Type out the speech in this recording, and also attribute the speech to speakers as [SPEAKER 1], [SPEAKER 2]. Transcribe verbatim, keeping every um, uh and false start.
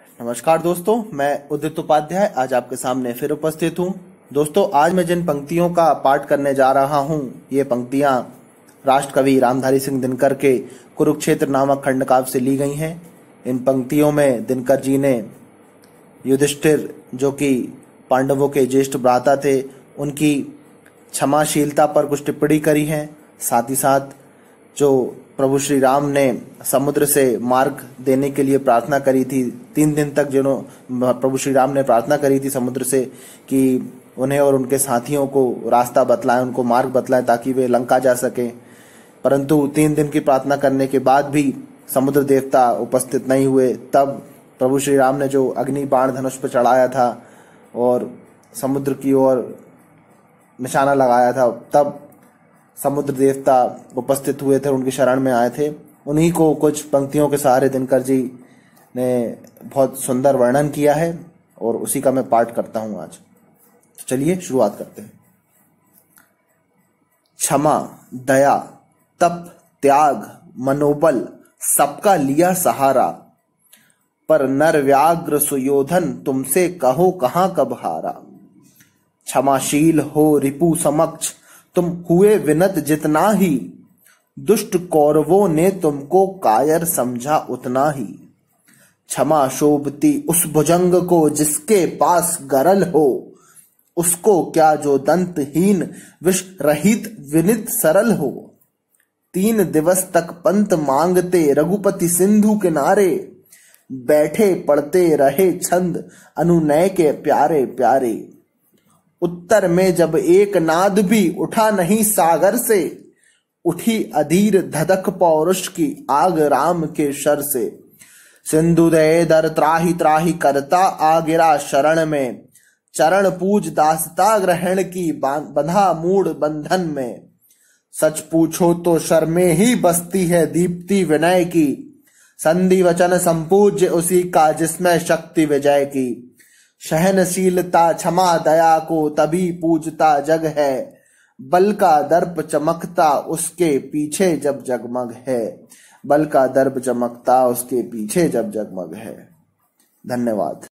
[SPEAKER 1] नमस्कार दोस्तों, मैं उदित उपाध्याय आज आपके सामने फिर उपस्थित हूँ। दोस्तों, आज मैं जिन पंक्तियों का पाठ करने जा रहा हूँ, ये पंक्तियाँ राष्ट्रकवि रामधारी सिंह दिनकर के कुरुक्षेत्र नामक खंडकाव्य से ली गई हैं। इन पंक्तियों में दिनकर जी ने युधिष्ठिर, जो कि पांडवों के ज्येष्ठ भ्राता थे, उनकी क्षमाशीलता पर कुछ टिप्पणी करी है। साथ ही साथ जो प्रभु श्री राम ने समुद्र से मार्ग देने के लिए प्रार्थना करी थी, तीन दिन तक जिन्हों प्रभु श्री राम ने प्रार्थना करी थी समुद्र से कि उन्हें और उनके साथियों को रास्ता बतलाएं, उनको मार्ग बतलाएं ताकि वे लंका जा सके। परंतु तीन दिन की प्रार्थना करने के बाद भी समुद्र देवता उपस्थित नहीं हुए। तब प्रभु श्री राम ने जो अग्नि बाण धनुष पर चढ़ाया था और समुद्र की ओर निशाना लगाया था, तब समुद्र देवता उपस्थित हुए थे, उनकी शरण में आए थे। उन्हीं को कुछ पंक्तियों के सहारे दिनकर जी ने बहुत सुंदर वर्णन किया है और उसी का मैं पाठ करता हूं आज। तो चलिए शुरुआत करते हैं। क्षमा, दया, तप, त्याग, मनोबल सबका लिया सहारा, पर नर व्याग्र सुयोधन तुमसे कहो कहां कब हारा। क्षमाशील हो रिपु समक्ष तुम हुए विनत जितना ही, दुष्ट कौरवों ने तुमको कायर समझा उतना ही। क्षमा शोभती उस भुजंग को जिसके पास गरल हो, उसको क्या जो दंतहीन विष रहित विनित सरल हो। तीन दिवस तक पंत मांगते रघुपति सिंधु किनारे, बैठे पढ़ते रहे छंद अनुनय के प्यारे प्यारे। उत्तर में जब एक नाद भी उठा नहीं सागर से, उठी अधीर धधक पौरुष की आग राम के शर से। सिंधु दय दर त्राही त्राही करता आ गिरा शरण में, चरण पूज दासता ग्रहण की बंधा मूड बंधन में। सच पूछो तो शर्मे ही बसती है दीप्ति विनय की, संधि वचन संपूज्य उसी का जिसमें शक्ति विजय की। सहनशीलता क्षमा दया को तभी पूजता जग है, बल का दर्प चमकता उसके पीछे जब जगमग है। बल का दर्प चमकता उसके पीछे जब जगमग है। धन्यवाद।